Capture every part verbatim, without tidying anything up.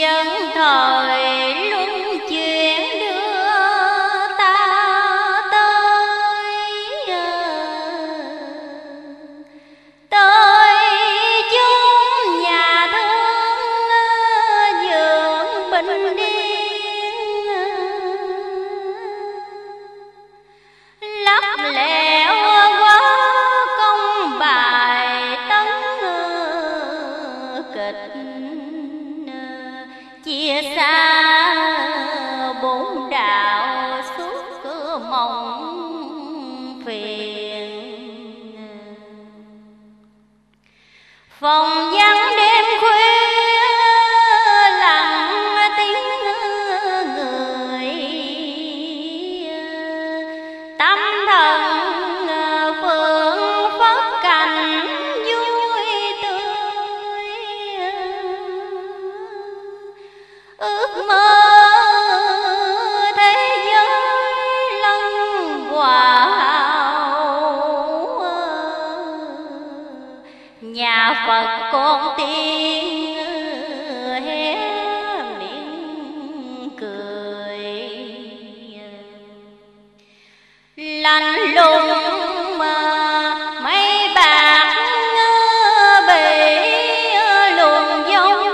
dân thời luân chuyển đưa ta tới tới chốn nhà thương dưỡng bình điên, lắc lẻo quá công bài tấn kịch, chia xa bốn đạo suốt cửa mộng phiền. Phòng vắng đêm khuya lặng tiếng người, tâm thần phượng phất cảnh vui tươi, ước mơ thế giới lân hòa hào, nhà Phật con tiên hé miệng cười, lạnh lùng mà mây bạc bị luồng giông,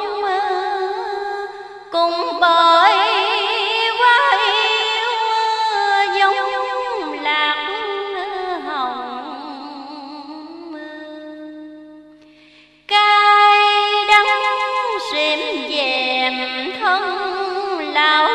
cùng bởi quá yêu giống lạc hồng. Cay đắng xêm dèm thân lão